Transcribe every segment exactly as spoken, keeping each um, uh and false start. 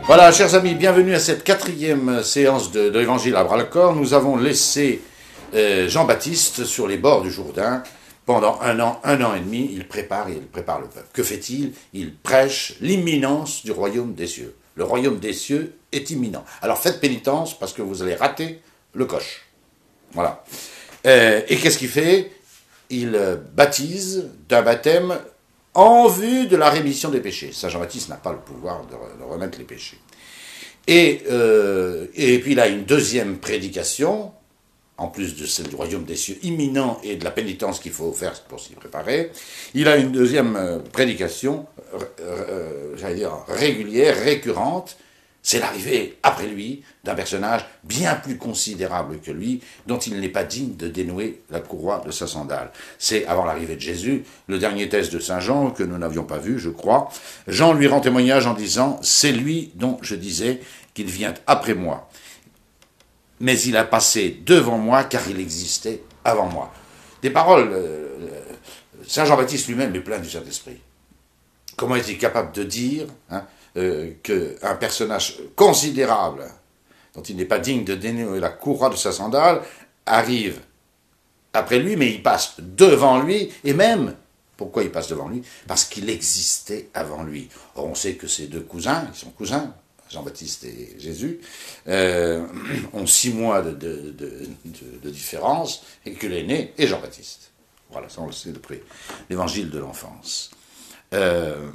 Voilà, chers amis, bienvenue à cette quatrième séance de, de l'Évangile à bras-le-corps. Nous avons laissé euh, Jean-Baptiste sur les bords du Jourdain. Pendant un an, un an et demi, il prépare et il prépare le peuple. Que fait-il? Il prêche l'imminence du royaume des cieux. Le royaume des cieux est imminent. Alors faites pénitence parce que vous allez rater le coche. Voilà. Euh, et qu'est-ce qu'il fait? Il euh, baptise d'un baptême en vue de la rémission des péchés. Saint Jean-Baptiste n'a pas le pouvoir de, de remettre les péchés. Et, euh, et puis il a une deuxième prédication, en plus de celle du royaume des cieux imminent et de la pénitence qu'il faut faire pour s'y préparer. Il a une deuxième prédication, euh, euh, j'allais dire régulière, récurrente. C'est l'arrivée, après lui, d'un personnage bien plus considérable que lui, dont il n'est pas digne de dénouer la courroie de sa sandale. C'est, avant l'arrivée de Jésus, le dernier test de Saint Jean, que nous n'avions pas vu, je crois. Jean lui rend témoignage en disant « C'est lui dont je disais qu'il vient après moi. Mais il a passé devant moi, car il existait avant moi. » Des paroles, euh, Saint Jean-Baptiste lui-même est plein du Saint-Esprit. Comment est-il capable de dire hein, Euh, qu'un personnage considérable, dont il n'est pas digne de dénouer la courroie de sa sandale, arrive après lui, mais il passe devant lui, et même, pourquoi il passe devant lui? Parce qu'il existait avant lui. Or, on sait que ces deux cousins, ils sont cousins, Jean-Baptiste et Jésus, euh, ont six mois de, de, de, de, de différence, et que l'aîné est Jean-Baptiste. Voilà, ça on le sait depuis l'évangile de l'enfance. Euh...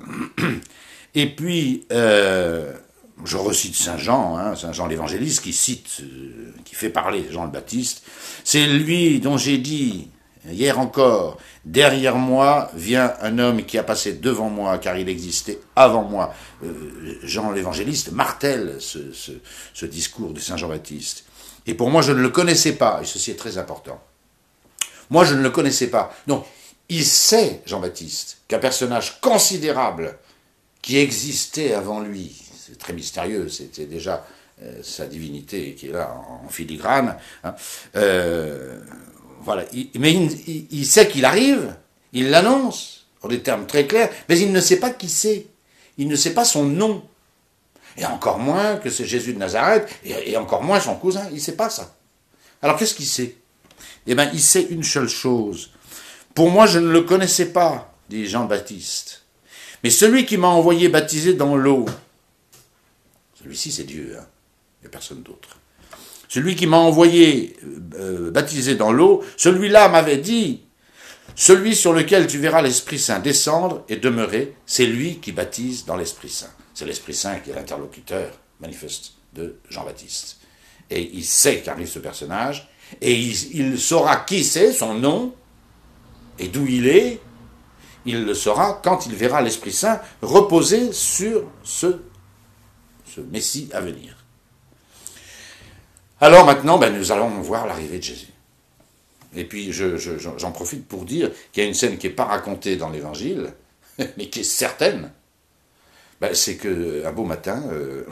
Et puis, euh, je recite Saint Jean, hein, Saint Jean l'évangéliste, qui cite, euh, qui fait parler Jean le Baptiste. C'est lui dont j'ai dit, hier encore, derrière moi vient un homme qui a passé devant moi, car il existait avant moi. Euh, Jean l'évangéliste martèle ce, ce, ce discours de Saint Jean-Baptiste. Et pour moi, je ne le connaissais pas, et ceci est très important. Moi, je ne le connaissais pas. Donc, il sait, Jean-Baptiste, qu'un personnage considérable qui existait avant lui, c'est très mystérieux, c'était déjà euh, sa divinité qui est là en, en filigrane, hein. euh, voilà. Il, mais il, il, il sait qu'il arrive, il l'annonce, en des termes très clairs, mais il ne sait pas qui c'est, il ne sait pas son nom, et encore moins que c'est Jésus de Nazareth, et, et encore moins son cousin, il ne sait pas ça. Alors qu'est-ce qu'il sait? Eh bien, il sait une seule chose. Pour moi, je ne le connaissais pas, dit Jean-Baptiste. Mais celui qui m'a envoyé baptiser dans l'eau, celui-ci c'est Dieu, hein, il n'y a personne d'autre. Celui qui m'a envoyé euh, baptiser dans l'eau, celui-là m'avait dit, celui sur lequel tu verras l'Esprit Saint descendre et demeurer, c'est lui qui baptise dans l'Esprit Saint. C'est l'Esprit Saint qui est l'interlocuteur manifeste de Jean-Baptiste. Et il sait qu'arrive ce personnage, et il, il saura qui c'est, son nom, et d'où il est. Il le saura quand il verra l'Esprit Saint reposer sur ce, ce Messie à venir. Alors maintenant, ben, nous allons voir l'arrivée de Jésus. Et puis je, je, j'en profite pour dire qu'il y a une scène qui n'est pas racontée dans l'Évangile, mais qui est certaine. Ben, c'est qu'un beau matin, euh,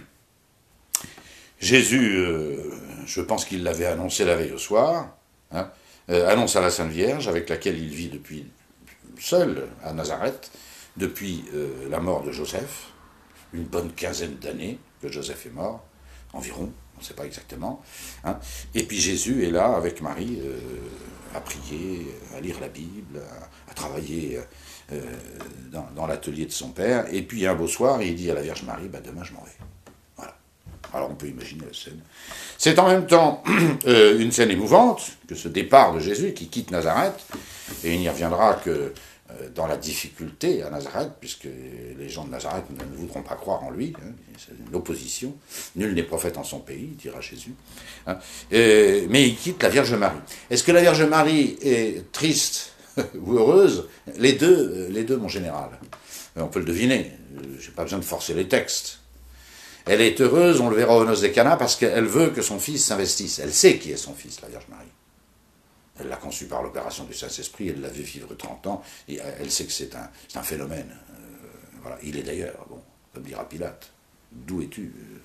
Jésus, euh, je pense qu'il l'avait annoncé la veille au soir, hein, euh, annonce à la Sainte Vierge, avec laquelle il vit depuis seul à Nazareth, depuis euh, la mort de Joseph, une bonne quinzaine d'années que Joseph est mort, environ, on ne sait pas exactement. Hein. Et puis Jésus est là avec Marie, euh, à prier, à lire la Bible, à, à travailler euh, dans, dans l'atelier de son père. Et puis un beau soir, il dit à la Vierge Marie, bah, demain je m'en vais. Voilà. Alors on peut imaginer la scène. C'est en même temps euh, une scène émouvante que ce départ de Jésus qui quitte Nazareth, et il n'y reviendra que dans la difficulté à Nazareth, puisque les gens de Nazareth ne voudront pas croire en lui, hein, c'est une opposition, nul n'est prophète en son pays, dira Jésus, hein, et, mais il quitte la Vierge Marie. Est-ce que la Vierge Marie est triste ou heureuse? Les deux, les deux, mon général. On peut le deviner, je n'ai pas besoin de forcer les textes. Elle est heureuse, on le verra aux noces des Cana, parce qu'elle veut que son fils s'investisse. Elle sait qui est son fils, la Vierge Marie. Elle l'a conçu par l'opération du Saint-Esprit, elle l'a vu vivre trente ans, et elle sait que c'est un, c'est un phénomène. Euh, voilà. Il est d'ailleurs, bon, comme dira Pilate, d'où es-tu?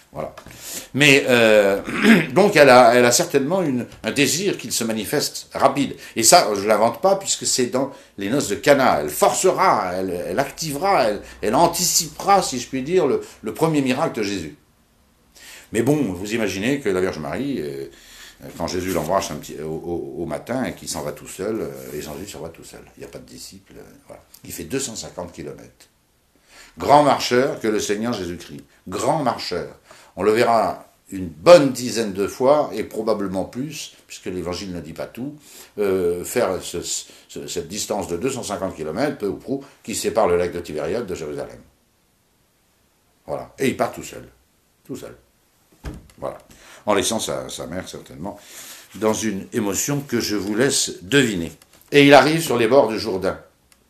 Voilà. Mais euh, donc elle a, elle a certainement une, un désir qu'il se manifeste rapide. Et ça, je ne l'invente pas puisque c'est dans les noces de Cana. Elle forcera, elle, elle activera, elle, elle anticipera, si je puis dire, le, le premier miracle de Jésus. Mais bon, vous imaginez que la Vierge Marie, euh, quand Jésus l'embrasse un petit, au, au, au matin et qu'il s'en va tout seul, euh, et Jésus s'en va tout seul. Il n'y a pas de disciples. Euh, voilà. Il fait deux cent cinquante kilomètres. Grand marcheur que le Seigneur Jésus-Christ. Grand marcheur. On le verra une bonne dizaine de fois, et probablement plus, puisque l'Évangile ne dit pas tout, euh, faire ce, ce, cette distance de deux cent cinquante kilomètres, peu ou prou, qui sépare le lac de Tibériade de Jérusalem. Voilà. Et il part tout seul. Tout seul. Voilà. En laissant sa, sa mère, certainement, dans une émotion que je vous laisse deviner. Et il arrive sur les bords du Jourdain.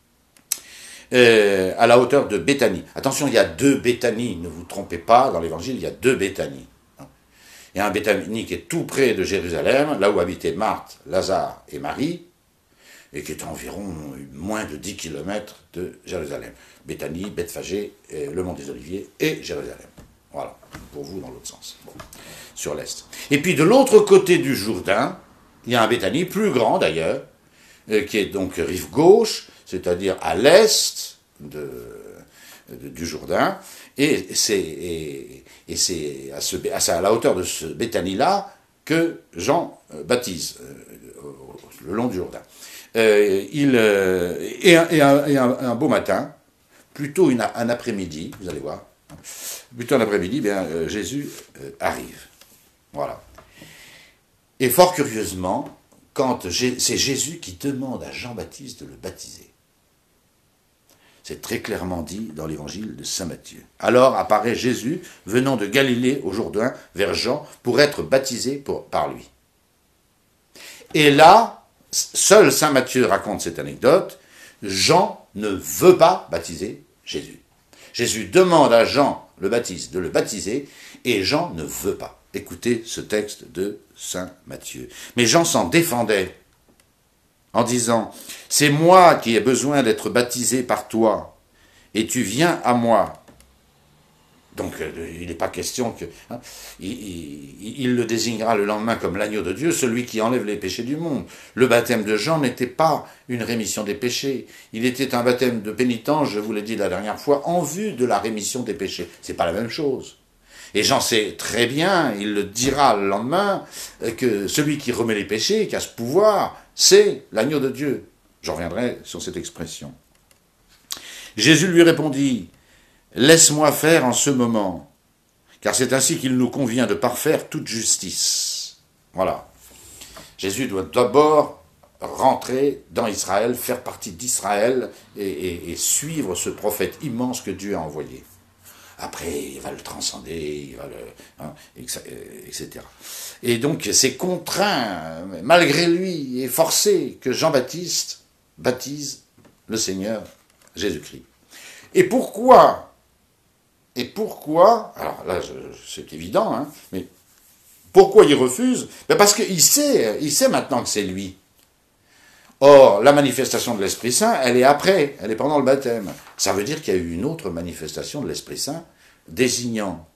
Euh, à la hauteur de Béthanie. Attention, il y a deux Béthanies, ne vous trompez pas, dans l'Évangile, il y a deux Béthanies. Il y a un Béthanie qui est tout près de Jérusalem, là où habitaient Marthe, Lazare et Marie, et qui est à environ moins de dix kilomètres de Jérusalem. Béthanie, Bethphagée, le Mont des Oliviers et Jérusalem. Voilà, pour vous dans l'autre sens, bon, sur l'est. Et puis de l'autre côté du Jourdain, il y a un Béthanie, plus grand d'ailleurs, euh, qui est donc rive gauche, c'est-à-dire à l'est de, de, du Jourdain, et c'est et, et c'est à, ce, à, à la hauteur de ce Béthanie-là que Jean euh, baptise, euh, le long du Jourdain. Euh, il, euh, et un, et, un, et un, un beau matin, plutôt une, un après-midi, vous allez voir, plutôt un après-midi, bien, euh, Jésus euh, arrive. Voilà. Et fort curieusement, quand c'est Jésus qui demande à Jean-Baptiste de le baptiser. C'est très clairement dit dans l'évangile de saint Matthieu. Alors apparaît Jésus venant de Galilée au Jourdain vers Jean pour être baptisé pour, par lui. Et là, seul saint Matthieu raconte cette anecdote, Jean ne veut pas baptiser Jésus. Jésus demande à Jean le baptiste de le baptiser et Jean ne veut pas. Écoutez ce texte de saint Matthieu. Mais Jean s'en défendait en disant « C'est moi qui ai besoin d'être baptisé par toi, et tu viens à moi. » Donc euh, il n'est pas question que... Hein, il, il, il le désignera le lendemain comme l'agneau de Dieu, celui qui enlève les péchés du monde. Le baptême de Jean n'était pas une rémission des péchés. Il était un baptême de pénitence, je vous l'ai dit la dernière fois, en vue de la rémission des péchés. C'est pas la même chose. Et Jean sait très bien, il le dira le lendemain, que celui qui remet les péchés, qui a ce pouvoir, c'est l'agneau de Dieu. J'en reviendrai sur cette expression. Jésus lui répondit, « Laisse-moi faire en ce moment, car c'est ainsi qu'il nous convient de parfaire toute justice. » Voilà. Jésus doit d'abord rentrer dans Israël, faire partie d'Israël et, et, et suivre ce prophète immense que Dieu a envoyé. Après, il va le transcender, il va le, hein, et cetera. Et donc, c'est contraint, malgré lui, et forcé, que Jean-Baptiste baptise le Seigneur Jésus-Christ. Et pourquoi Et pourquoi Alors là, c'est évident, hein, mais pourquoi il refuse? Ben parce qu'il sait, il sait maintenant que c'est lui. Or, la manifestation de l'Esprit Saint, elle est après, elle est pendant le baptême. Ça veut dire qu'il y a eu une autre manifestation de l'Esprit Saint, désignant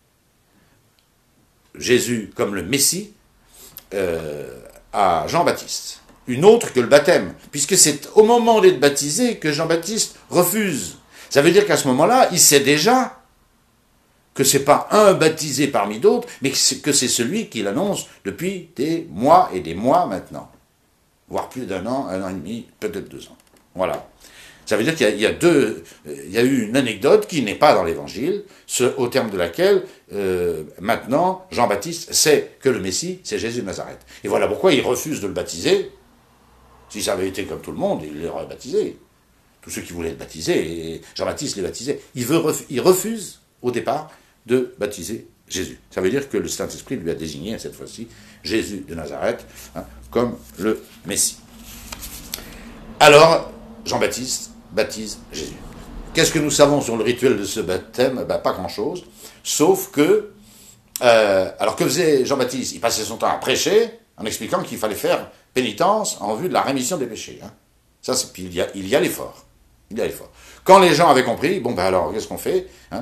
Jésus comme le Messie euh, à Jean-Baptiste. Une autre que le baptême, puisque c'est au moment d'être baptisé que Jean-Baptiste refuse. Ça veut dire qu'à ce moment-là, il sait déjà que ce n'est pas un baptisé parmi d'autres, mais que c'est celui qui l'annonce depuis des mois et des mois maintenant. Voire plus d'un an, un an et demi, peut-être deux ans. Voilà. Ça veut dire qu'il y a, il y a deux, il y a eu une anecdote qui n'est pas dans l'Évangile, au terme de laquelle, euh, maintenant, Jean-Baptiste sait que le Messie, c'est Jésus de Nazareth. Et voilà pourquoi il refuse de le baptiser. Si ça avait été comme tout le monde, il l'aurait baptisé. Tous ceux qui voulaient être baptisés, et Jean-Baptiste les baptisait. Il, veut, il refuse, au départ, de baptiser Jésus. Ça veut dire que le Saint-Esprit lui a désigné, cette fois-ci, Jésus de Nazareth, hein, comme le Messie. Alors, Jean-Baptiste baptise Jésus. Qu'est-ce que nous savons sur le rituel de ce baptême? Ben, pas grand-chose, sauf que, euh, alors que faisait Jean-Baptiste? Il passait son temps à prêcher, en expliquant qu'il fallait faire pénitence en vue de la rémission des péchés. Hein. Ça, puis il y a, il y a l'effort. Il y a l'effort. Quand les gens avaient compris, bon ben alors, qu'est-ce qu'on fait, hein?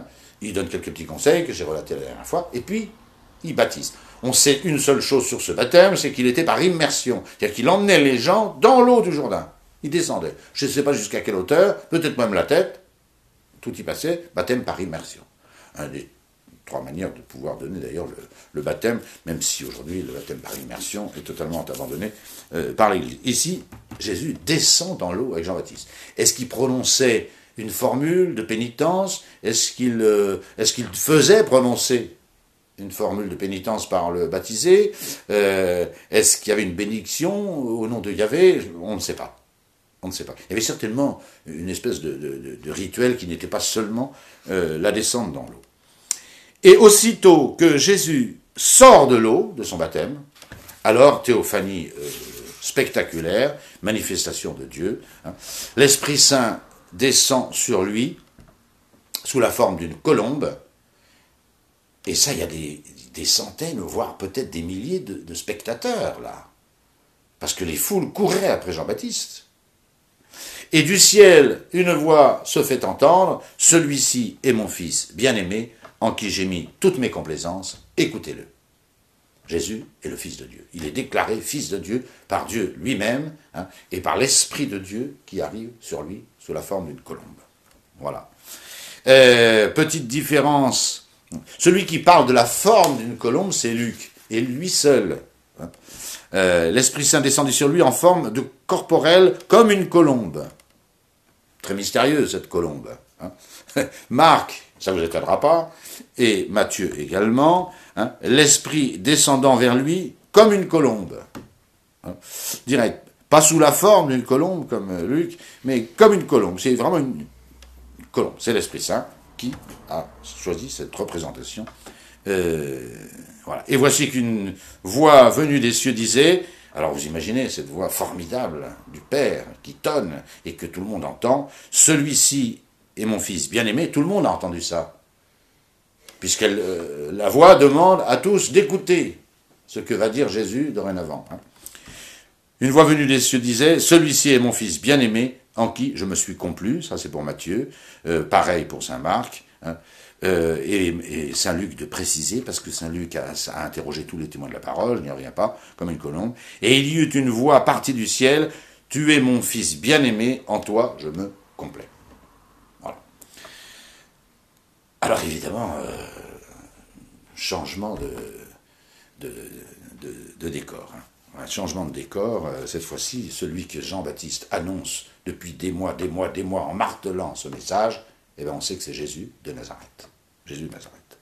il donne quelques petits conseils que j'ai relatés la dernière fois, et puis il baptise. On sait une seule chose sur ce baptême, c'est qu'il était par immersion. C'est-à-dire qu'il emmenait les gens dans l'eau du Jourdain. Il descendait. Je ne sais pas jusqu'à quelle hauteur, peut-être même la tête, tout y passait, baptême par immersion. Un des trois manières de pouvoir donner d'ailleurs le, le baptême, même si aujourd'hui le baptême par immersion est totalement abandonné euh, par l'Église. Ici, Jésus descend dans l'eau avec Jean-Baptiste. Est-ce qu'il prononçait une formule de pénitence? Est-ce qu'il euh, est-ce qu'il faisait prononcer une formule de pénitence par le baptisé? euh, Est-ce qu'il y avait une bénédiction au nom de Yahvé? On ne sait pas. On ne sait pas. Il y avait certainement une espèce de, de, de rituel qui n'était pas seulement euh, la descente dans l'eau. Et aussitôt que Jésus sort de l'eau, de son baptême, alors théophanie euh, spectaculaire, manifestation de Dieu, hein, l'Esprit Saint descend sur lui sous la forme d'une colombe. Et ça, il y a des, des centaines, voire peut-être des milliers de, de spectateurs, là. Parce que les foules couraient après Jean-Baptiste. Et du ciel, une voix se fait entendre, « Celui-ci est mon fils bien-aimé, en qui j'ai mis toutes mes complaisances, écoutez-le. » Jésus est le Fils de Dieu. Il est déclaré Fils de Dieu par Dieu lui-même, hein, et par l'Esprit de Dieu qui arrive sur lui sous la forme d'une colombe. Voilà. Euh, petite différence. Celui qui parle de la forme d'une colombe, c'est Luc, et lui seul. Hein. Euh, L'Esprit Saint descendit sur lui en forme de corporelle comme une colombe. Très mystérieuse cette colombe. Hein. Marc, ça ne vous étonnera pas, et Matthieu également, hein, l'Esprit descendant vers lui comme une colombe. Hein. Direct. Pas sous la forme d'une colombe comme Luc, mais comme une colombe. C'est vraiment une colombe. C'est l'Esprit Saint qui a choisi cette représentation. Euh, voilà. Et voici qu'une voix venue des cieux disait, alors vous imaginez cette voix formidable du Père qui tonne et que tout le monde entend, celui-ci est mon fils bien-aimé, tout le monde a entendu ça. Puisque euh, la voix demande à tous d'écouter ce que va dire Jésus dorénavant. Hein. Une voix venue des cieux disait, celui-ci est mon fils bien-aimé, en qui je me suis complu, ça c'est pour Matthieu, euh, pareil pour saint Marc, hein, euh, et, et saint Luc de préciser, parce que saint Luc a, a interrogé tous les témoins de la parole, je n'y reviens pas, comme une colombe, et il y eut une voix partie du ciel, tu es mon fils bien-aimé, en toi je me complais. Voilà. Alors évidemment, euh, changement de, de, de, de décor, hein. Un changement de décor, euh, cette fois-ci, celui que Jean-Baptiste annonce depuis des mois, des mois, des mois, en martelant ce message, eh bien on sait que c'est Jésus de Nazareth. Jésus de Nazareth.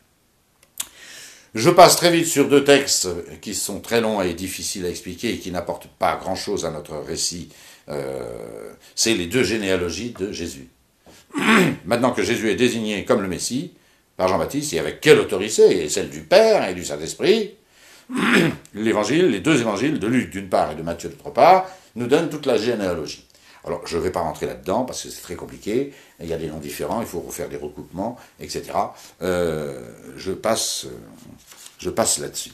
Je passe très vite sur deux textes qui sont très longs et difficiles à expliquer et qui n'apportent pas grand-chose à notre récit. Euh, c'est les deux généalogies de Jésus. Maintenant que Jésus est désigné comme le Messie, par Jean-Baptiste, et avec quelle autorité? Et celle du Père et du Saint-Esprit. L'évangile, les deux évangiles de Luc d'une part et de Matthieu d'autre part, nous donnent toute la généalogie. Alors, je ne vais pas rentrer là-dedans parce que c'est très compliqué, il y a des noms différents, il faut refaire des recoupements, et cetera. Euh, je passe, je passe là-dessus.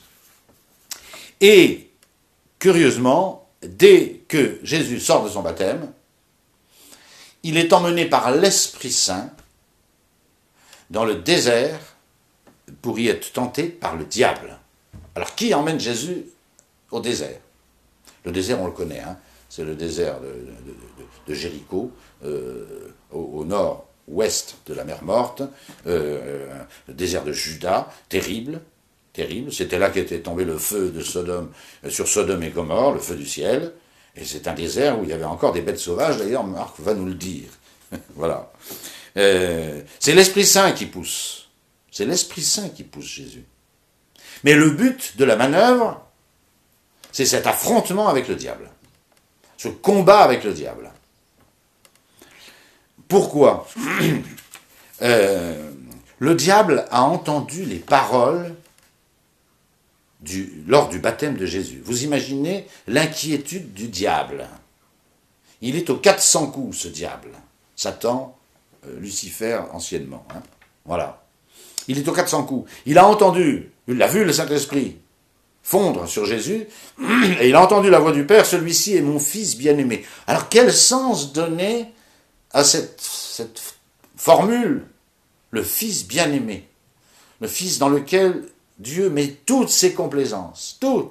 Et, curieusement, dès que Jésus sort de son baptême, il est emmené par l'Esprit Saint dans le désert pour y être tenté par le diable. Alors, qui emmène Jésus au désert? Le désert, on le connaît, hein, c'est le désert de, de, de, de Jéricho, euh, au, au nord-ouest de la mer Morte, euh, le désert de Juda, terrible, terrible. C'était là qu'était tombé le feu de Sodome, euh, sur Sodome et Gomorrhe, le feu du ciel, et c'est un désert où il y avait encore des bêtes sauvages, d'ailleurs, Marc va nous le dire. Voilà. Euh, c'est l'Esprit Saint qui pousse, c'est l'Esprit Saint qui pousse Jésus. Mais le but de la manœuvre, c'est cet affrontement avec le diable. Ce combat avec le diable. Pourquoi? euh, Le diable a entendu les paroles du, lors du baptême de Jésus. Vous imaginez l'inquiétude du diable. Il est aux quatre cents coups, ce diable. Satan, euh, Lucifer, anciennement. Hein. Voilà. Il est aux quatre cents coups. Il a entendu, il a vu le Saint-Esprit fondre sur Jésus, et il a entendu la voix du Père, celui-ci est mon fils bien-aimé. Alors quel sens donner à cette, cette formule le Fils bien-aimé, le Fils dans lequel Dieu met toutes ses complaisances, toutes.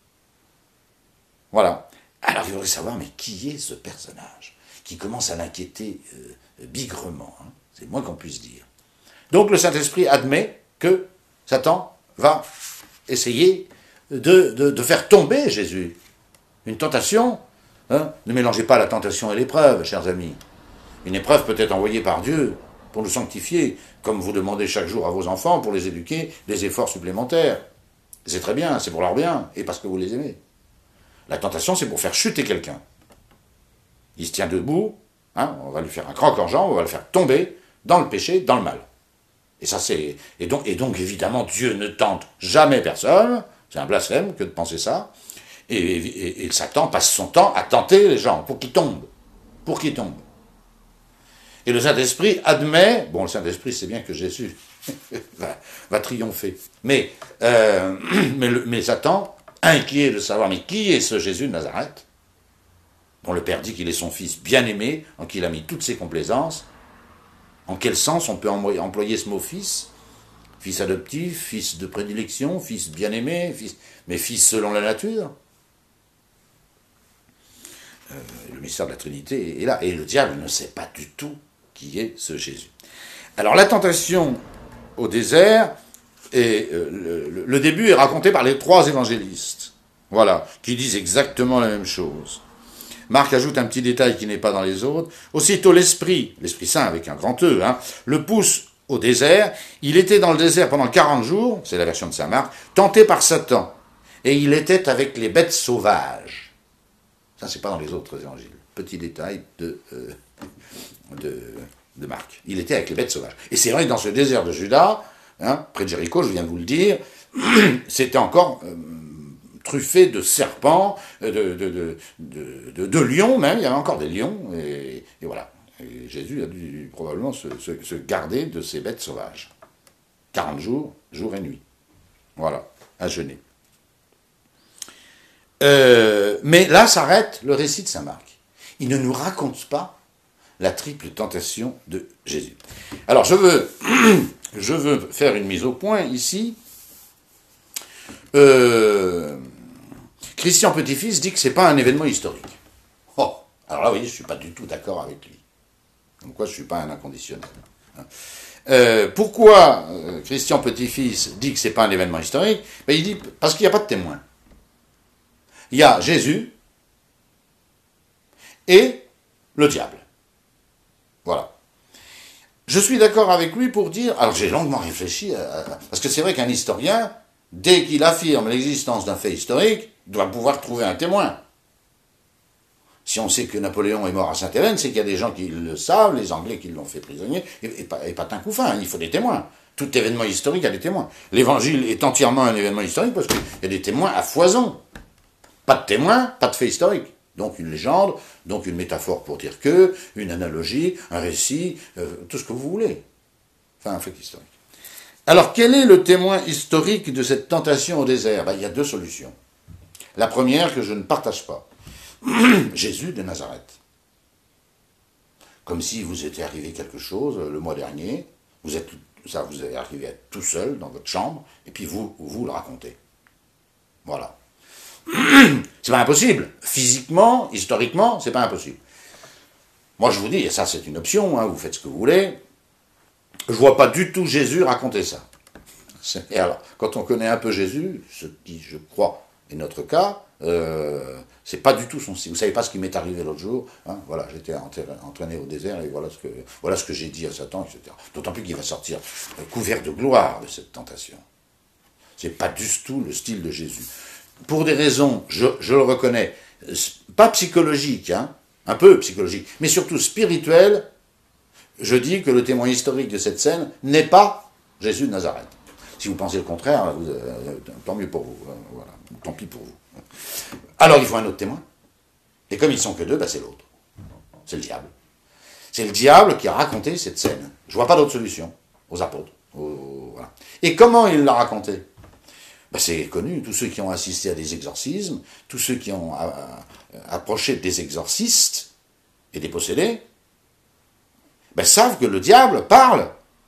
Voilà. Alors il faudrait savoir, mais qui est ce personnage qui commence à l'inquiéter euh, bigrement, hein, c'est le moins qu'on puisse dire. Donc le Saint-Esprit admet que Satan va essayer de, de, de faire tomber Jésus. Une tentation, hein, ne mélangez pas la tentation et l'épreuve, chers amis. Une épreuve peut être envoyée par Dieu pour nous sanctifier, comme vous demandez chaque jour à vos enfants pour les éduquer, des efforts supplémentaires. C'est très bien, c'est pour leur bien, et parce que vous les aimez. La tentation, c'est pour faire chuter quelqu'un. Il se tient debout, hein, on va lui faire un croc en jambe, on va le faire tomber dans le péché, dans le mal. Et ça, c'est et donc, et donc évidemment, Dieu ne tente jamais personne. C'est un blasphème que de penser ça. Et, et, et Satan passe son temps à tenter les gens pour qu'ils tombent, pour qu'ils tombent. Et le Saint-Esprit admet, bon, le Saint-Esprit, c'est bien que Jésus va, va triompher. Mais, euh, mais, le, mais Satan, inquiet de savoir, mais qui est ce Jésus de Nazareth, dont le Père dit qu'il est son Fils bien-aimé, en qui il a mis toutes ses complaisances. En quel sens on peut employer ce mot fils? Fils adoptif, fils de prédilection, fils bien-aimé, fils, mais fils selon la nature. Euh, le mystère de la Trinité est là. Et le diable ne sait pas du tout qui est ce Jésus. Alors la tentation au désert, et, euh, le, le début est raconté par les trois évangélistes, voilà, qui disent exactement la même chose. Marc ajoute un petit détail qui n'est pas dans les autres. Aussitôt l'Esprit, l'Esprit Saint avec un grand E, hein, le pousse au désert. Il était dans le désert pendant quarante jours, c'est la version de saint Marc, tenté par Satan. Et il était avec les bêtes sauvages. Ça, c'est pas dans les autres évangiles. Petit détail de, euh, de, de Marc. Il était avec les bêtes sauvages. Et c'est vrai que dans ce désert de Juda, hein, près de Jéricho, je viens de vous le dire, c'était encore... Euh, truffé de serpents, de, de, de, de, de, de lions même, il y avait encore des lions, et, et voilà. Et Jésus a dû probablement se, se, se garder de ces bêtes sauvages. quarante jours, jour et nuit. Voilà, à jeûner. Euh, mais là s'arrête le récit de saint Marc. Il ne nous raconte pas la triple tentation de Jésus. Alors je veux, je veux faire une mise au point ici. Euh, Christian Petit-Fils dit que ce n'est pas un événement historique. Oh, alors là, vous voyez, je ne suis pas du tout d'accord avec lui. Donc quoi, je ne suis pas un inconditionnel. Euh, pourquoi euh, Christian Petit-Fils dit que ce n'est pas un événement historique? Ben, il dit parce qu'il n'y a pas de témoin. Il y a Jésus et le diable. Voilà. Je suis d'accord avec lui pour dire... Alors j'ai longuement réfléchi, à, à, parce que c'est vrai qu'un historien... Dès qu'il affirme l'existence d'un fait historique, il doit pouvoir trouver un témoin. Si on sait que Napoléon est mort à Sainte-Hélène, c'est qu'il y a des gens qui le savent, les Anglais qui l'ont fait prisonnier, et, et, pas, et pas d'un coup fin, il faut des témoins. Tout événement historique a des témoins. L'Évangile est entièrement un événement historique parce qu'il y a des témoins à foison. Pas de témoins, pas de fait historique. Donc une légende, donc une métaphore pour dire que, une analogie, un récit, euh, tout ce que vous voulez. Enfin, un fait historique. Alors, quel est le témoin historique de cette tentation au désert? Ben, il y a deux solutions. La première, que je ne partage pas. Jésus de Nazareth. Comme si vous était arrivé quelque chose le mois dernier, vous êtes, ça vous est arrivé à être tout seul dans votre chambre, et puis vous, vous le racontez. Voilà. C'est pas impossible. Physiquement, historiquement, c'est pas impossible. Moi, je vous dis, et ça c'est une option, hein, vous faites ce que vous voulez, je vois pas du tout Jésus raconter ça. Et alors, quand on connaît un peu Jésus, ce qui, je crois, est notre cas, euh, c'est pas du tout son style. Vous savez pas ce qui m'est arrivé l'autre jour, hein, voilà, j'étais entraîné au désert, et voilà ce que, voilà ce que j'ai dit à Satan, et cetera. D'autant plus qu'il va sortir couvert de gloire de cette tentation. C'est pas du tout le style de Jésus. Pour des raisons, je, je le reconnais, pas psychologiques, hein, un peu psychologiques, mais surtout spirituelles, je dis que le témoin historique de cette scène n'est pas Jésus de Nazareth. Si vous pensez le contraire, vous, euh, tant mieux pour vous. Euh, voilà, tant pis pour vous. Alors il faut un autre témoin. Et comme ils sont que deux, ben c'est l'autre. C'est le diable. C'est le diable qui a raconté cette scène. Je ne vois pas d'autre solution aux apôtres. Aux, voilà. Et comment il l'a raconté? Ben c'est connu. Tous ceux qui ont assisté à des exorcismes, tous ceux qui ont a, a, approché des exorcistes et des possédés, ben, savent que le diable parle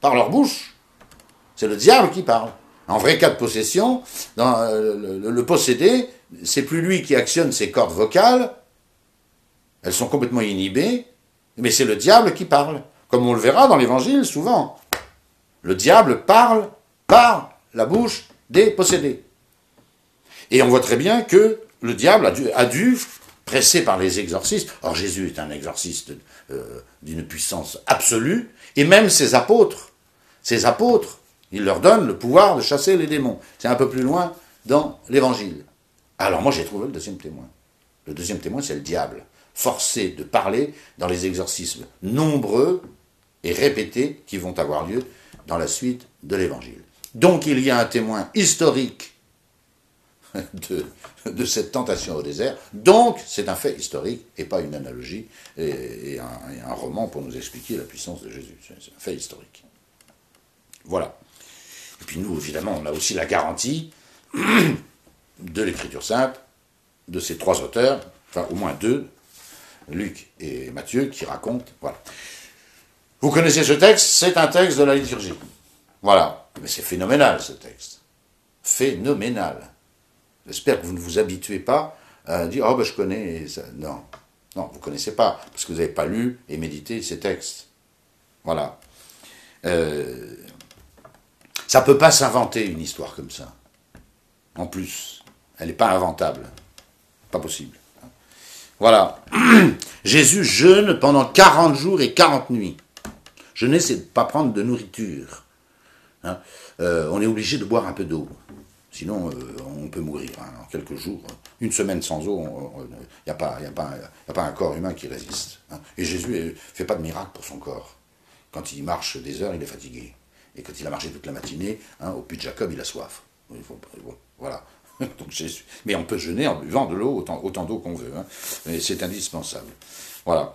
par leur bouche. C'est le diable qui parle. En vrai cas de possession, dans, euh, le, le possédé, c'est plus lui qui actionne ses cordes vocales, elles sont complètement inhibées, mais c'est le diable qui parle. Comme on le verra dans l'Évangile souvent. Le diable parle par la bouche des possédés. Et on voit très bien que le diable a dû, a dû pressé par les exorcistes, or Jésus est un exorciste euh, d'une puissance absolue, et même ses apôtres, ses apôtres, il leur donne le pouvoir de chasser les démons. C'est un peu plus loin dans l'Évangile. Alors moi j'ai trouvé le deuxième témoin. Le deuxième témoin c'est le diable, forcé de parler dans les exorcismes nombreux et répétés qui vont avoir lieu dans la suite de l'Évangile. Donc il y a un témoin historique de, de cette tentation au désert, donc c'est un fait historique et pas une analogie et, et, un, et un roman pour nous expliquer la puissance de Jésus. C'est un fait historique. Voilà. Et puis nous, évidemment, on a aussi la garantie de l'Écriture sainte, de ces trois auteurs, enfin au moins deux, Luc et Matthieu, qui racontent, voilà. Vous connaissez ce texte, c'est un texte de la liturgie. Voilà. Mais c'est phénoménal, ce texte. Phénoménal. J'espère que vous ne vous habituez pas à dire « Oh, ben je connais... » Non, non, vous ne connaissez pas, parce que vous n'avez pas lu et médité ces textes. Voilà. Euh, ça ne peut pas s'inventer, une histoire comme ça. En plus, elle n'est pas inventable. Pas possible. Voilà. Jésus jeûne pendant quarante jours et quarante nuits. Jeûner, c'est de ne pas prendre de nourriture. Hein, euh, on est obligé de boire un peu d'eau. Sinon, euh, on peut mourir hein, en quelques jours. Une semaine sans eau, il n'y a, a, a pas un corps humain qui résiste. Hein. Et Jésus ne fait pas de miracle pour son corps. Quand il marche des heures, il est fatigué. Et quand il a marché toute la matinée, hein, au puits de Jacob, il a soif. Il faut, bon, voilà. Donc, Jésus. Mais on peut jeûner en buvant de l'eau, autant, autant d'eau qu'on veut. Hein. Mais c'est indispensable. Voilà.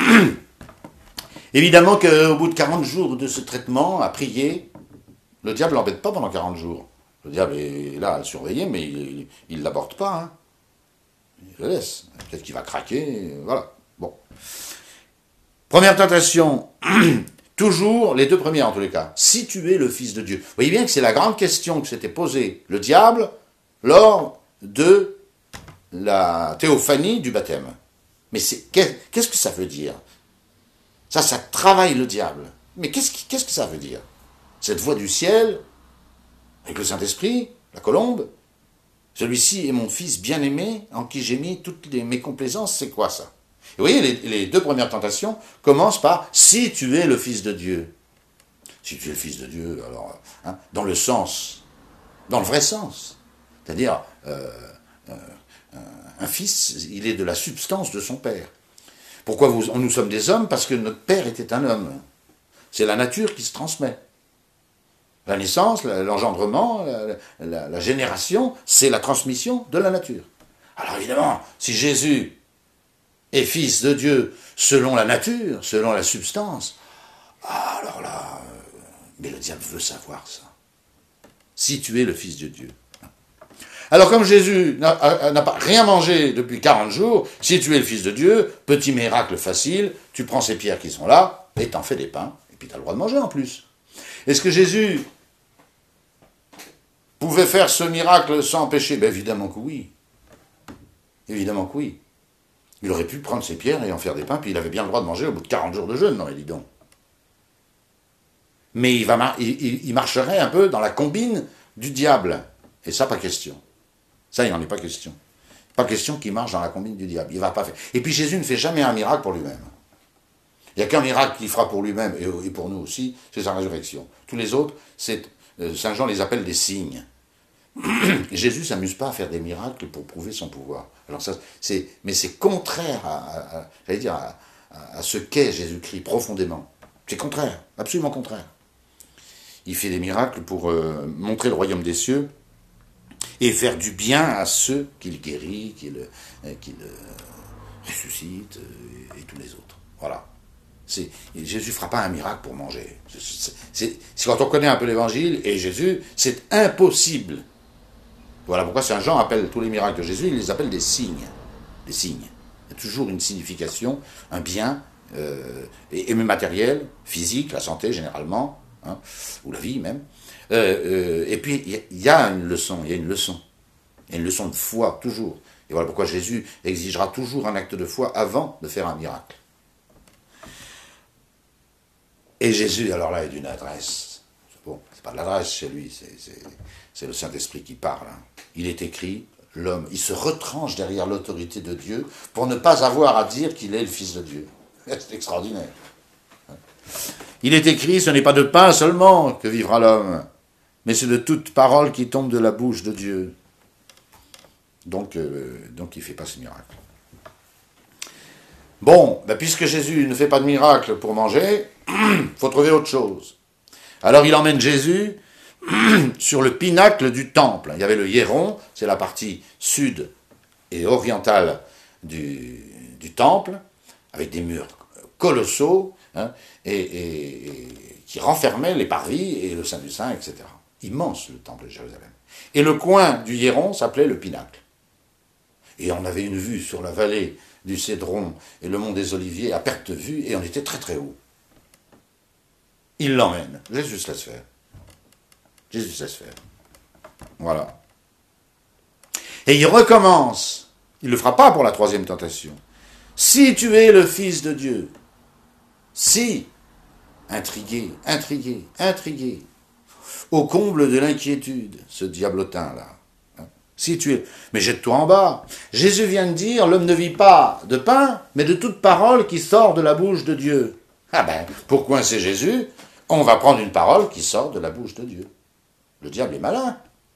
Évidemment qu'au bout de quarante jours de ce traitement, à prier, le diable l'embête pas pendant quarante jours. Le diable est là à le surveiller, mais il ne l'aborde pas. Hein. Il le laisse. Peut-être qu'il va craquer. Voilà. Bon. Première tentation. Toujours, les deux premières en tous les cas. Si tu es le Fils de Dieu. Vous voyez bien que c'est la grande question que s'était posée le diable lors de la théophanie du baptême. Mais qu'est-ce que ça veut dire? Ça, ça travaille le diable. Mais qu'est-ce qu'est-ce que ça veut dire? Cette voix du ciel, avec le Saint-Esprit, la colombe, celui-ci est mon fils bien-aimé, en qui j'ai mis toutes les, mes complaisances, c'est quoi ça? Et vous voyez, les, les deux premières tentations commencent par « si tu es le Fils de Dieu ». Si tu es le Fils de Dieu, alors, hein, dans le sens, dans le vrai sens, c'est-à-dire, euh, euh, un fils, il est de la substance de son père. Pourquoi vous, nous sommes des hommes? Parce que notre père était un homme. C'est la nature qui se transmet. La naissance, l'engendrement, la, la, la génération, c'est la transmission de la nature. Alors évidemment, si Jésus est fils de Dieu selon la nature, selon la substance, alors là, mais le diable veut savoir ça. Si tu es le fils de Dieu. Alors comme Jésus n'a pas rien mangé depuis quarante jours, si tu es le fils de Dieu, petit miracle facile, tu prends ces pierres qui sont là, et t'en fais des pains, et puis tu as le droit de manger en plus. Est-ce que Jésus pouvait faire ce miracle sans péché? Ben évidemment que oui. Évidemment que oui. Il aurait pu prendre ses pierres et en faire des pains, puis il avait bien le droit de manger au bout de quarante jours de jeûne, non, dis donc. Mais il, va, il, il marcherait un peu dans la combine du diable. Et ça, pas question. Ça, il n'en est pas question. Pas question qu'il marche dans la combine du diable. Il va pas faire. Et puis Jésus ne fait jamais un miracle pour lui-même. Il n'y a qu'un miracle qu'il fera pour lui-même, et pour nous aussi, c'est sa résurrection. Tous les autres, Saint Jean les appelle des signes. Jésus ne s'amuse pas à faire des miracles pour prouver son pouvoir. Alors ça, c'est, mais c'est contraire à, à, à, j'allais dire, à, à, à ce qu'est Jésus-Christ profondément. C'est contraire, absolument contraire. Il fait des miracles pour euh, montrer le royaume des cieux et faire du bien à ceux qu'il guérit, qu'il, euh, qu'il euh, ressuscite euh, et tous les autres. Voilà. C'est, Jésus ne fera pas un miracle pour manger. C'est, c'est, c'est quand on connaît un peu l'évangile et Jésus, c'est impossible. Voilà pourquoi Saint Jean appelle tous les miracles de Jésus, il les appelle des signes. Des signes. Il y a toujours une signification, un bien, euh, et, et matériel, physique, la santé généralement, hein, ou la vie même. Euh, euh, et puis, il y, y a une leçon, il y a une leçon. Il y a une leçon de foi, toujours. Et voilà pourquoi Jésus exigera toujours un acte de foi avant de faire un miracle. Et Jésus, alors là, est d'une adresse. Bon, c'est pas de l'adresse chez lui, c'est le Saint-Esprit qui parle. Hein. Il est écrit, l'homme, il se retranche derrière l'autorité de Dieu pour ne pas avoir à dire qu'il est le Fils de Dieu. C'est extraordinaire. Il est écrit, ce n'est pas de pain seulement que vivra l'homme, mais c'est de toute parole qui tombe de la bouche de Dieu. Donc, euh, donc il ne fait pas ce miracle. Bon, ben puisque Jésus ne fait pas de miracle pour manger, il faut trouver autre chose. Alors il emmène Jésus sur le pinacle du temple. Il y avait le Hieron, c'est la partie sud et orientale du, du temple, avec des murs colossaux, hein, et, et, et qui renfermaient les parvis et le Saint du Saint, et cetera. Immense le temple de Jérusalem. Et le coin du Hieron s'appelait le pinacle. Et on avait une vue sur la vallée du Cédron et le mont des Oliviers à perte de vue, et on était très très haut. Il l'emmène. Jésus se laisse faire. Jésus se laisse faire. Voilà. Et il recommence. Il ne le fera pas pour la troisième tentation. Si tu es le Fils de Dieu, si, intrigué, intrigué, intrigué, au comble de l'inquiétude, ce diablotin-là, hein, si tu es... Mais jette-toi en bas. Jésus vient de dire, l'homme ne vit pas de pain, mais de toute parole qui sort de la bouche de Dieu. Ah ben, pour coincer Jésus, on va prendre une parole qui sort de la bouche de Dieu. Le diable est malin.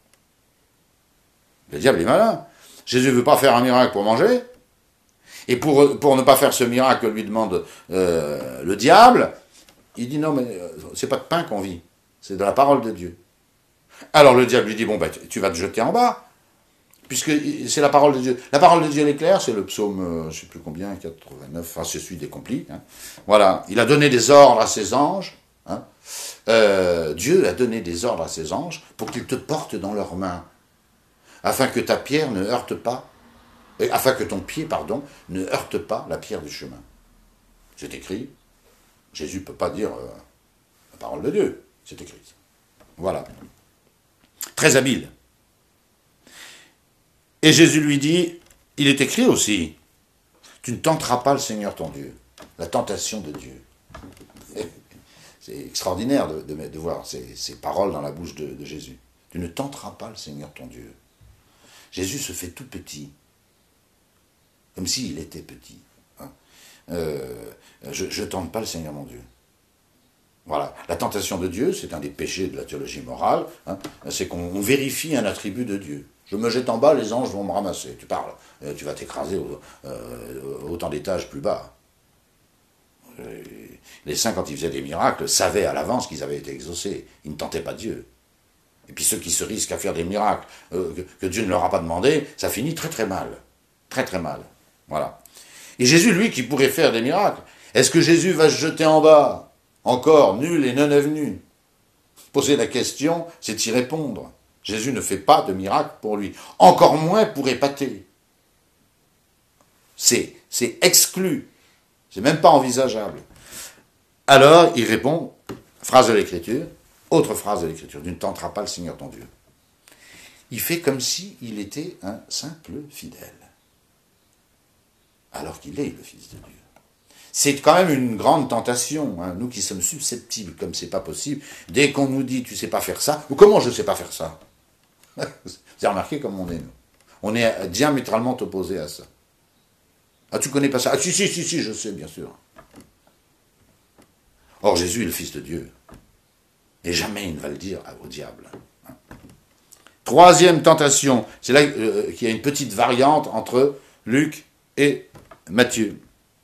Le diable est malin. Jésus ne veut pas faire un miracle pour manger. Et pour, pour ne pas faire ce miracle, lui demande euh, le diable. Il dit non, mais euh, c'est pas de pain qu'on vit. C'est de la parole de Dieu. Alors le diable lui dit, bon, ben, tu vas te jeter en bas. Puisque c'est la parole de Dieu. La parole de Dieu, elle est claire, c'est le psaume, euh, je ne sais plus combien, quatre-vingt-neuf, enfin c'est celui des complis. Hein. Voilà, il a donné des ordres à ses anges. Hein. Euh, Dieu a donné des ordres à ses anges pour qu'ils te portent dans leurs mains, afin que ta pierre ne heurte pas, et afin que ton pied, pardon, ne heurte pas la pierre du chemin. C'est écrit. Jésus ne peut pas dire euh, la parole de Dieu. C'est écrit. Voilà. Très habile. Et Jésus lui dit, il est écrit aussi, tu ne tenteras pas le Seigneur ton Dieu. La tentation de Dieu. C'est extraordinaire de, de, de voir ces, ces paroles dans la bouche de, de Jésus. Tu ne tenteras pas le Seigneur ton Dieu. Jésus se fait tout petit, comme s'il était petit. Hein. Euh, je ne tente pas le Seigneur mon Dieu. Voilà. La tentation de Dieu, c'est un des péchés de la théologie morale, hein, c'est qu'on vérifie un attribut de Dieu. Je me jette en bas, les anges vont me ramasser. Tu parles, tu vas t'écraser euh, autant d'étages plus bas. Les saints, quand ils faisaient des miracles, savaient à l'avance qu'ils avaient été exaucés. Ils ne tentaient pas Dieu. Et puis ceux qui se risquent à faire des miracles euh, que, que Dieu ne leur a pas demandé, ça finit très très mal. Très très mal. Voilà. Et Jésus, lui, qui pourrait faire des miracles, est-ce que Jésus va se jeter en bas? Encore, nul et non avenu. Poser la question, c'est y répondre. Jésus ne fait pas de miracle pour lui. Encore moins pour épater. C'est exclu. C'est même pas envisageable. Alors, il répond, phrase de l'Écriture, autre phrase de l'Écriture, tu ne tenteras pas le Seigneur ton Dieu. Il fait comme s'il était un simple fidèle. Alors qu'il est le Fils de Dieu. C'est quand même une grande tentation, hein, nous qui sommes susceptibles, comme c'est pas possible, dès qu'on nous dit, tu sais pas faire ça, ou comment je sais pas faire ça? Vous avez remarqué comme on est, nous. On est diamétralement opposés à ça. Ah, tu connais pas ça? Ah, si, si, si, si, je sais, bien sûr. Or, Jésus est le Fils de Dieu. Et jamais il ne va le dire au diable. Hein. Troisième tentation, c'est là euh, qu'il y a une petite variante entre Luc et Matthieu.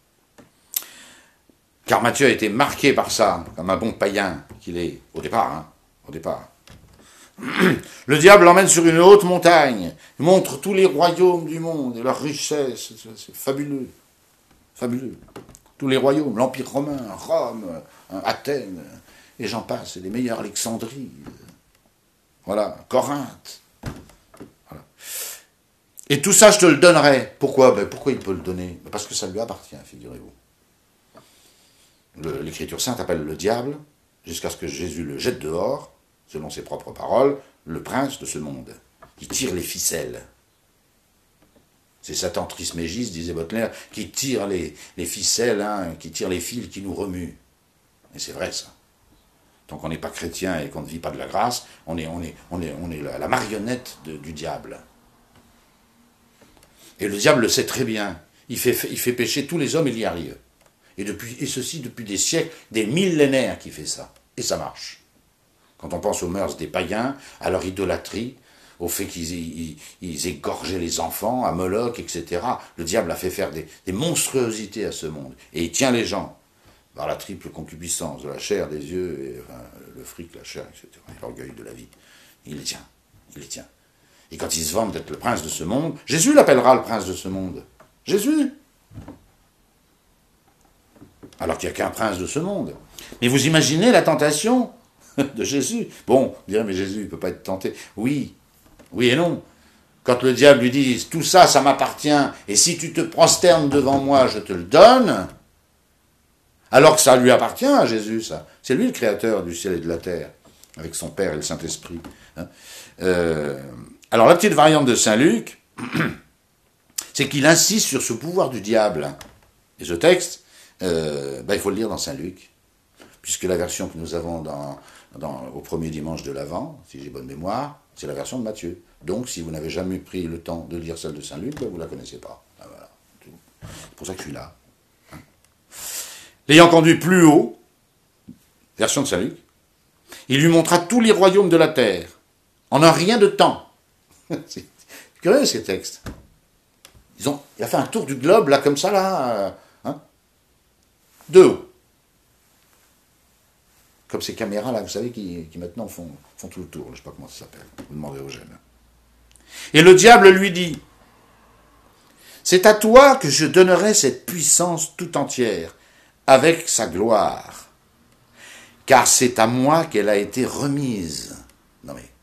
Car Matthieu a été marqué par ça, comme un bon païen qu'il est, au départ. Hein, au départ. Le diable l'emmène sur une haute montagne, il montre tous les royaumes du monde et leur richesse, c'est fabuleux, fabuleux. Tous les royaumes, l'Empire romain, Rome, Athènes, et j'en passe, les meilleurs, Alexandrie, voilà, Corinthe. Voilà. Et tout ça, je te le donnerai. Pourquoi? Ben, pourquoi il peut le donner? Parce que ça lui appartient, figurez-vous. L'Écriture sainte appelle le diable jusqu'à ce que Jésus le jette dehors, selon ses propres paroles, le prince de ce monde, qui tire les ficelles. C'est Satan Trismégis, disait Baudelaire, qui tire les, les ficelles, hein, qui tire les fils qui nous remuent. Et c'est vrai ça. Tant qu'on n'est pas chrétien et qu'on ne vit pas de la grâce, on est, on est, on est, on est la, la marionnette de, du diable. Et le diable le sait très bien. Il fait, il fait pécher tous les hommes, il y arrive. Et, depuis, et ceci depuis des siècles, des millénaires qui fait ça. Et ça marche. Quand on pense aux mœurs des païens, à leur idolâtrie, au fait qu'ils ils, ils égorgeaient les enfants, à Moloch, et cetera. Le diable a fait faire des, des monstruosités à ce monde. Et il tient les gens par la triple concupiscence de la chair, des yeux, et, enfin, le fric, la chair, et cetera. Et l'orgueil de la vie. Il les tient. Il les tient. Et quand il se vante d'être le prince de ce monde, Jésus l'appellera le prince de ce monde. Jésus. Alors qu'il n'y a qu'un prince de ce monde. Mais vous imaginez la tentation de Jésus. Bon, vous direz, mais Jésus, il ne peut pas être tenté. Oui, oui et non. Quand le diable lui dit, tout ça, ça m'appartient, et si tu te prosternes devant moi, je te le donne, alors que ça lui appartient à Jésus, ça. C'est lui le créateur du ciel et de la terre, avec son Père et le Saint-Esprit. Hein. Euh, alors la petite variante de Saint Luc, c'est qu'il insiste sur ce pouvoir du diable. Et ce texte, euh, ben, il faut le lire dans Saint Luc, puisque la version que nous avons dans, dans, au premier dimanche de l'Avent, si j'ai bonne mémoire, c'est la version de Matthieu. Donc, si vous n'avez jamais pris le temps de lire celle de Saint Luc, ben, vous ne la connaissez pas. Ah, voilà. C'est pour ça que je suis là. Hein. L'ayant conduit plus haut, version de Saint Luc, il lui montra tous les royaumes de la terre, en un rien de temps. C'est curieux ces textes. Ils ont, il a fait un tour du globe, là, comme ça, là, hein, de haut. Comme ces caméras, là, vous savez, qui, qui maintenant font, font tout le tour. Je ne sais pas comment ça s'appelle. Vous demandez au Eugène. Et le diable lui dit, c'est à toi que je donnerai cette puissance tout entière, avec sa gloire, car c'est à moi qu'elle a été remise. Non mais,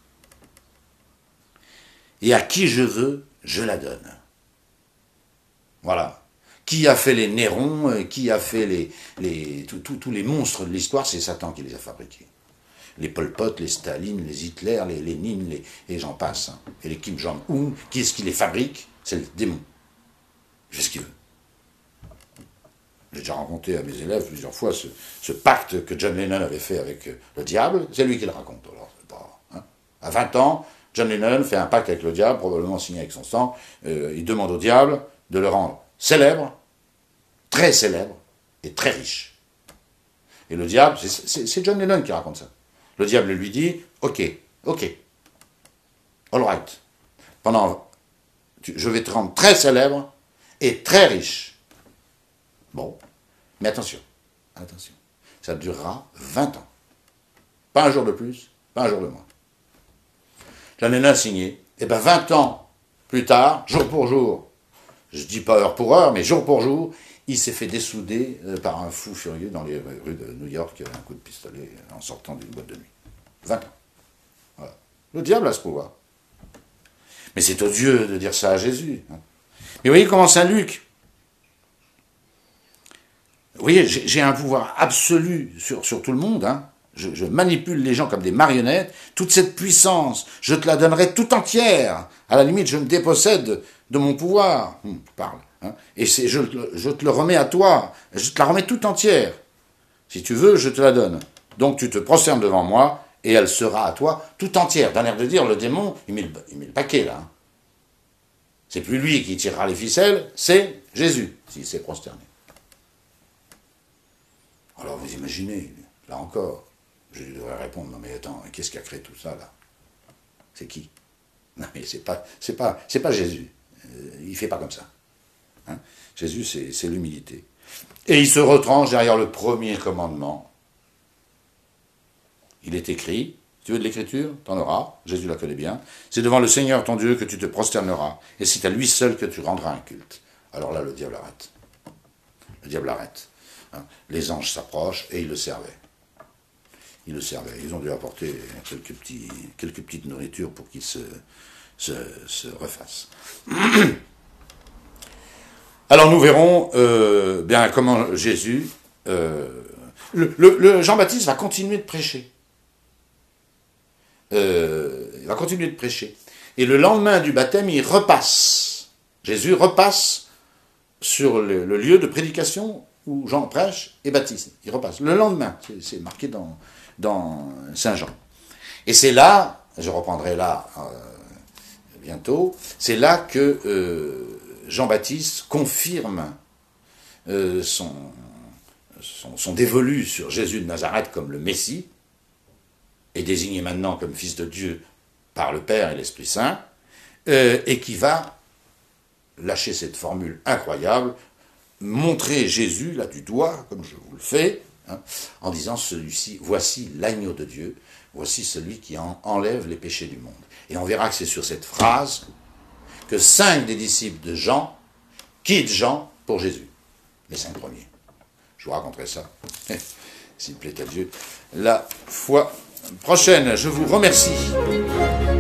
et à qui je veux, je la donne. Voilà. Qui a fait les Nérons, qui a fait les, les, tous les monstres de l'histoire, c'est Satan qui les a fabriqués. Les Pol Pot, les Staline, les Hitler, les Lénine, les, et j'en passe. Hein. Et les Kim Jong-un, qui est-ce qui les fabrique? C'est le démon. Il fait ce qu'il veut. J'ai déjà rencontré à mes élèves plusieurs fois ce, ce pacte que John Lennon avait fait avec le diable. C'est lui qui le raconte. Alors, c'est pas, hein. À vingt ans, John Lennon fait un pacte avec le diable, probablement signé avec son sang. Euh, il demande au diable de le rendre célèbre, très célèbre et très riche. Et le diable, c'est John Lennon qui raconte ça. Le diable lui dit, ok, ok, all right, pendant, tu, je vais te rendre très célèbre et très riche. Bon, mais attention, attention, ça durera vingt ans. Pas un jour de plus, pas un jour de moins. John Lennon a signé, et bien vingt ans plus tard, jour pour jour, je dis pas heure pour heure, mais jour pour jour, il s'est fait dessouder par un fou furieux dans les rues de New York, un coup de pistolet en sortant d'une boîte de nuit. vingt ans. Voilà. Le diable a ce pouvoir. Mais c'est odieux de dire ça à Jésus. Hein. Mais vous voyez comment Saint Luc, vous voyez, j'ai un pouvoir absolu sur, sur tout le monde. Hein. Je, je manipule les gens comme des marionnettes. Toute cette puissance, je te la donnerai tout entière. À la limite, je me dépossède de mon pouvoir. Hum, je parle. Hein. Et je, je te le remets à toi. Je te la remets tout entière. Si tu veux, je te la donne. Donc tu te prosternes devant moi et elle sera à toi tout entière. D'un air de dire, le démon, il met le, il met le paquet là. Hein. C'est plus lui qui tirera les ficelles, c'est Jésus, s'il s'est prosterné. Alors vous imaginez, là encore, je devrais répondre, non mais attends, qu'est-ce qui a créé tout ça là? C'est qui? Non mais c'est pas, c'est pas, c'est pas Jésus. Euh, il fait pas comme ça. Hein. Jésus, c'est l'humilité. Et il se retranche derrière le premier commandement. Il est écrit, tu veux de l'écriture, t'en auras, Jésus la connaît bien, c'est devant le Seigneur ton Dieu que tu te prosterneras, et c'est à lui seul que tu rendras un culte. Alors là, le diable arrête. Le diable arrête. Hein. Les anges s'approchent et ils le servaient. Ils le servaient. Ils ont dû apporter quelques, petits, quelques petites nourritures pour qu'il se, se, se refasse. Alors nous verrons euh, bien comment Jésus... Euh, le, le, le Jean-Baptiste va continuer de prêcher. Euh, il va continuer de prêcher. Et le lendemain du baptême, il repasse. Jésus repasse sur le, le lieu de prédication où Jean prêche et baptise. Il repasse. Le lendemain, c'est marqué dans, dans Saint Jean. Et c'est là, je reprendrai là euh, bientôt, c'est là que euh, Jean-Baptiste confirme euh, son, son, son dévolu sur Jésus de Nazareth comme le Messie, est désigné maintenant comme Fils de Dieu par le Père et l'Esprit Saint, euh, et qui va lâcher cette formule incroyable, montrer Jésus, là du doigt, comme je vous le fais, hein, en disant celui-ci, voici l'agneau de Dieu, voici celui qui en enlève les péchés du monde. Et on verra que c'est sur cette phrase que cinq des disciples de Jean quittent Jean pour Jésus, les cinq premiers. Je vous raconterai ça, s'il plaît à Dieu, la fois prochaine. Je vous remercie.